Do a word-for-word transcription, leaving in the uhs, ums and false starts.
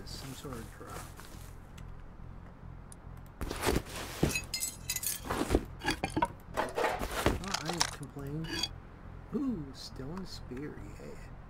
this? Some sort of drop. Oh, I didn't complain. Ooh, stone spear, yeah.